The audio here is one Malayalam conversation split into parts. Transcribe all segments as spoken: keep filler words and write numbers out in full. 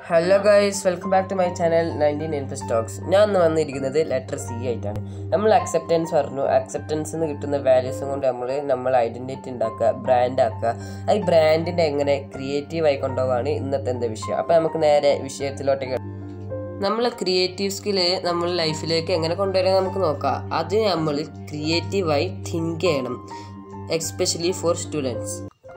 Hello guys, welcome back to my channel nineteen interest talks. ഞാൻ ഇന്ന് വന്നിരിക്കുന്നത് ലെറ്റർ സി ആയിട്ടാണ്. നമ്മൾ അക്സെപ്റ്റൻസ് പറഞ്ഞു. അക്സെപ്റ്റൻസ് നിന്ന് കിട്ടുന്ന വാല്യൂസും കൊണ്ട് നമ്മൾ നമ്മൾ ഐഡൻറ്റിറ്റി ഉണ്ടാക്കുക, ബ്രാൻഡ് ആക്കുക. ഈ ബ്രാൻഡിൻ്റെ എങ്ങനെ ക്രിയേറ്റീവായി കൊണ്ടുപോകാണ് ഇന്നത്തെ എന്താ വിഷയം. അപ്പോൾ നമുക്ക് നേരെ വിഷയത്തിലോട്ടേക്ക്. നമ്മളെ ക്രിയേറ്റീവ് സ്കില്ല് നമ്മൾ ലൈഫിലേക്ക് എങ്ങനെ കൊണ്ടുവരാൻ നമുക്ക് നോക്കാം. അത് നമ്മൾ ക്രിയേറ്റീവായി തിങ്ക് ചെയ്യണം, എസ്പെഷ്യലി ഫോർ സ്റ്റുഡൻസ്.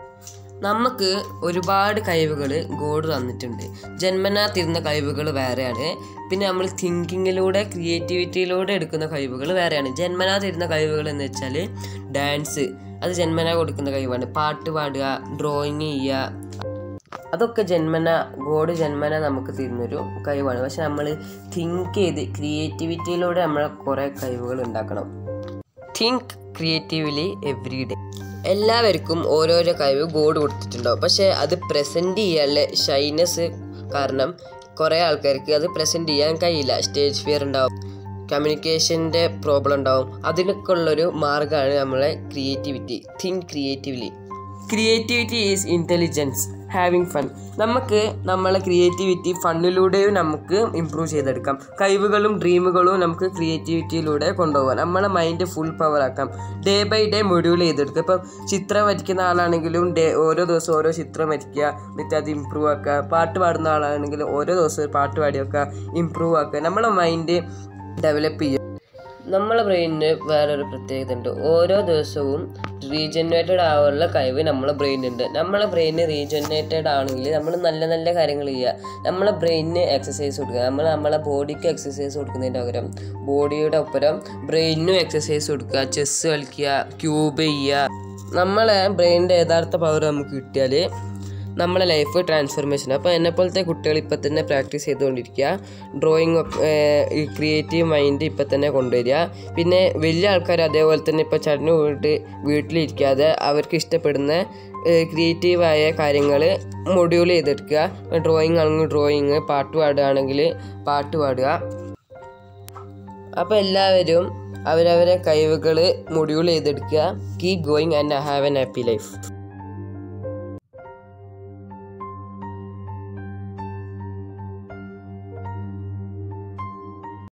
നമുക്ക് ഒരുപാട് കഴിവുകൾ ഗോഡ് തന്നിട്ടുണ്ട്. ജന്മനാ തരുന്ന കഴിവുകൾ വേറെയാണ്. പിന്നെ നമ്മൾ തിങ്കിങ്ങിലൂടെ ക്രിയേറ്റിവിറ്റിയിലൂടെ എടുക്കുന്ന കഴിവുകൾ വേറെയാണ്. ജന്മനാ തരുന്ന കഴിവുകൾ എന്ന് വെച്ചാൽ ഡാൻസ്, അത് ജന്മനാ കൊടുക്കുന്ന കഴിവാണ്. പാട്ട് പാടുക, ഡ്രോയിങ് ചെയ്യുക, അതൊക്കെ ജന്മന ഗോഡ് ജന്മന നമുക്ക് തരുന്നൊരു കഴിവാണ്. പക്ഷെ നമ്മൾ തിങ്ക് ചെയ്ത് ക്രിയേറ്റിവിറ്റിയിലൂടെ നമ്മൾ കുറേ കഴിവുകൾ ഉണ്ടാക്കണം. Think creatively every day. എല്ലാവർക്കും ഓരോരോ കഴിവ് ഗോഡ് കൊടുത്തിട്ടുണ്ടാവും. പക്ഷേ അത് പ്രസൻറ്റ് ചെയ്യാനുള്ള ഷൈനെസ് കാരണം കുറേ ആൾക്കാർക്ക് അത് പ്രസൻറ്റ് ചെയ്യാൻ കഴിയില്ല. സ്റ്റേജ് ഫിയർ ഉണ്ടാവും, കമ്മ്യൂണിക്കേഷൻ്റെ പ്രോബ്ലം ഉണ്ടാവും. അതിനൊക്കെ ഉള്ളൊരു മാർഗ്ഗമാണ് നമ്മളെ creativity. Think creatively. Creativity is intelligence having fun. നമുക്ക് നമ്മളെ ക്രിയേറ്റിവിറ്റി ഫണ്ണിലൂടെയും നമുക്ക് ഇമ്പ്രൂവ് ചെയ്തെടുക്കാം. കഴിവുകളും ഡ്രീമുകളും നമുക്ക് ക്രിയേറ്റിവിറ്റിയിലൂടെ കൊണ്ടുപോകാം. നമ്മളെ മൈൻഡ് ഫുൾ പവർ ആക്കാം. ഡേ ബൈ ഡേ മൊഡ്യൂൾ ചെയ്തെടുക്കുക. ഇപ്പം ചിത്രം വരയ്ക്കുന്ന ആളാണെങ്കിലും ഡേ ഓരോ ദിവസം ഓരോ ചിത്രം വരയ്ക്കുക, എന്നിട്ട് അത് ഇമ്പ്രൂവ് ആക്കുക. പാട്ട് പാടുന്ന ആളാണെങ്കിലും ഓരോ ദിവസം പാട്ട് പാടി വെക്കുക, ഇമ്പ്രൂവ് ആക്കുക. നമ്മളെ മൈൻഡ് ഡെവലപ്പ് ചെയ്യുക. നമ്മളെ ബ്രെയിനിന് വേറൊരു പ്രത്യേകത ഉണ്ട്. ഓരോ ദിവസവും റീജനറേറ്റഡ് ആവാനുള്ള കഴിവ് നമ്മളെ ബ്രെയിനുണ്ട്. നമ്മളെ ബ്രെയിന് റീജനറേറ്റഡ് ആണെങ്കിൽ നമ്മൾ നല്ല നല്ല കാര്യങ്ങൾ ചെയ്യുക. നമ്മളെ ബ്രെയിനിന് എക്സസൈസ് കൊടുക്കുക. നമ്മൾ നമ്മളെ ബോഡിക്ക് എക്സസൈസ് കൊടുക്കുന്നതിൻ്റെ പകരം ബോഡിയുടെ ഒപ്പരം ബ്രെയിനിനും എക്സസൈസ് കൊടുക്കുക. ചെസ്സ് കളിക്കുക, ക്യൂബ് ചെയ്യുക. നമ്മളെ ബ്രെയിനിൻ്റെ യഥാർത്ഥ പവർ നമുക്ക് കിട്ടിയാൽ നമ്മളെ ലൈഫ് ട്രാൻസ്ഫോർമേഷൻ. അപ്പോൾ എന്നെപ്പോലത്തെ കുട്ടികൾ ഇപ്പം തന്നെ പ്രാക്ടീസ് ചെയ്തുകൊണ്ടിരിക്കുക. ഡ്രോയിങ് ഒക്കെ ക്രിയേറ്റീവ് മൈൻഡ് ഇപ്പം തന്നെ കൊണ്ടുവരിക. പിന്നെ വലിയ ആൾക്കാർ അതേപോലെ തന്നെ ഇപ്പോൾ ചടഞ്ഞു പോയിട്ട് വീട്ടിലിരിക്കാതെ അവർക്ക് ഇഷ്ടപ്പെടുന്ന ക്രിയേറ്റീവായ കാര്യങ്ങൾ മൊഡ്യൂൾ ചെയ്തെടുക്കുക. ഡ്രോയിങ് ആണെങ്കിൽ ഡ്രോയിങ്, പാട്ട് പാടുകയാണെങ്കിൽ പാട്ട് പാടുക. അപ്പോൾ എല്ലാവരും അവരവരെ കഴിവുകൾ മൊഡ്യൂൾ ചെയ്തെടുക്കുക. Keep going and have an happy life.